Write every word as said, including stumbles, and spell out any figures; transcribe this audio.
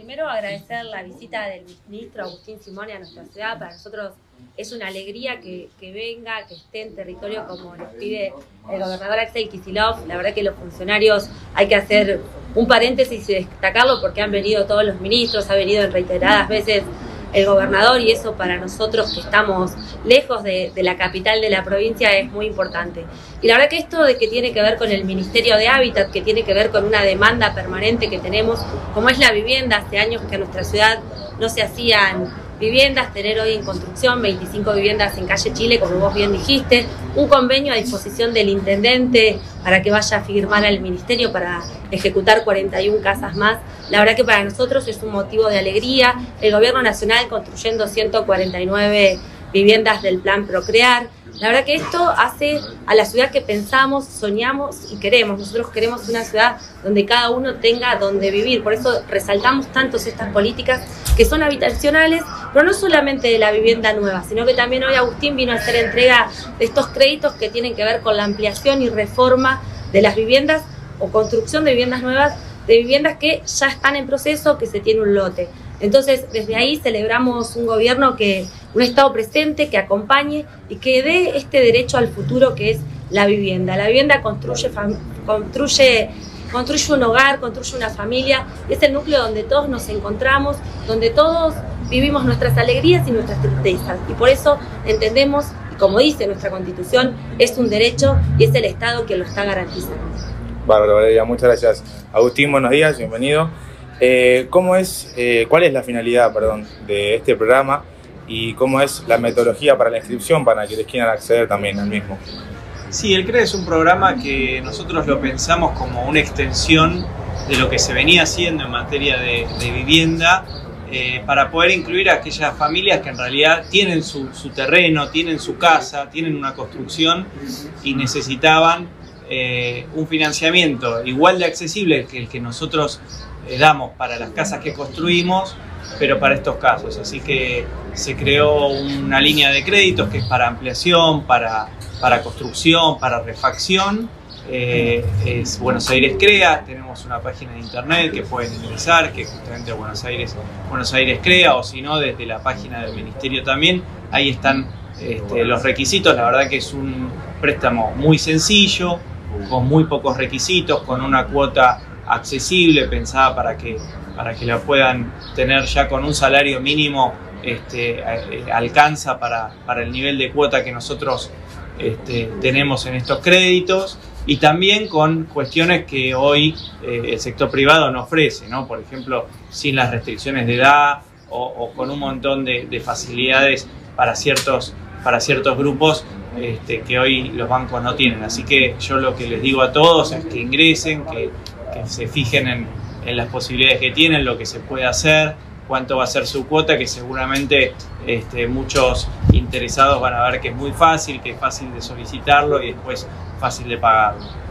primero agradecer la visita del ministro Agustín Simoni a nuestra ciudad. Para nosotros es una alegría que, que venga, que esté en territorio como nos pide el gobernador Axel Kicillof. La verdad que los funcionarios hay que hacer un paréntesis y destacarlo porque han venido todos los ministros, ha venido en reiteradas veces el gobernador, y eso para nosotros que estamos lejos de, de la capital de la provincia es muy importante. Y la verdad que esto de que tiene que ver con el Ministerio de Hábitat, que tiene que ver con una demanda permanente que tenemos, como es la vivienda. Hace años que en nuestra ciudad no se hacían viviendas, tener hoy en construcción veinticinco viviendas en calle Chile, como vos bien dijiste, un convenio a disposición del intendente para que vaya a firmar al ministerio para ejecutar cuarenta y una casas más. La verdad que para nosotros es un motivo de alegría. El gobierno nacional construyendo ciento cuarenta y nueve viviendas del plan Procrear. La verdad que esto hace a la ciudad que pensamos, soñamos y queremos. Nosotros queremos una ciudad donde cada uno tenga donde vivir. Por eso resaltamos tanto estas políticas que son habitacionales, pero no solamente de la vivienda nueva, sino que también hoy Agustín vino a hacer entrega de estos créditos que tienen que ver con la ampliación y reforma de las viviendas o construcción de viviendas nuevas, de viviendas que ya están en proceso, que se tiene un lote. Entonces, desde ahí celebramos un gobierno que, un Estado presente, que acompañe y que dé este derecho al futuro que es la vivienda. La vivienda construye, construye, construye un hogar, construye una familia, es el núcleo donde todos nos encontramos, donde todos vivimos nuestras alegrías y nuestras tristezas. Y por eso entendemos, y como dice nuestra Constitución, es un derecho y es el Estado quien lo está garantizando. Bárbaro, Valeria, muchas gracias. Agustín, buenos días, bienvenido. Eh, ¿cómo es, eh, ¿Cuál es la finalidad perdón, de este programa y cómo es la metodología para la inscripción para quienes quieran acceder también al mismo? Sí, el C R E es un programa que nosotros lo pensamos como una extensión de lo que se venía haciendo en materia de, de vivienda, eh, para poder incluir a aquellas familias que en realidad tienen su, su terreno, tienen su casa, tienen una construcción y necesitaban eh, un financiamiento igual de accesible que el que nosotros eh, damos para las casas que construimos, pero para estos casos. Así que se creó una línea de créditos que es para ampliación, para, para construcción, para refacción. Eh, es Buenos Aires Crea, tenemos una página de internet que pueden ingresar, que es justamente Buenos Aires, Buenos Aires Crea, o si no, desde la página del ministerio también. Ahí están este, los requisitos. La verdad que es un préstamo muy sencillo, con muy pocos requisitos, con una cuota accesible, pensada para que, para que la puedan tener ya con un salario mínimo, este, eh, alcanza para, para el nivel de cuota que nosotros este, tenemos en estos créditos, y también con cuestiones que hoy eh, el sector privado no ofrece, ¿no? Por ejemplo, sin las restricciones de edad o, o con un montón de, de facilidades para ciertos, para ciertos grupos este, que hoy los bancos no tienen. Así que yo lo que les digo a todos es que ingresen, que que se fijen en, en las posibilidades que tienen, lo que se puede hacer, cuánto va a ser su cuota, que seguramente este, muchos interesados van a ver que es muy fácil, que es fácil de solicitarlo y después fácil de pagarlo.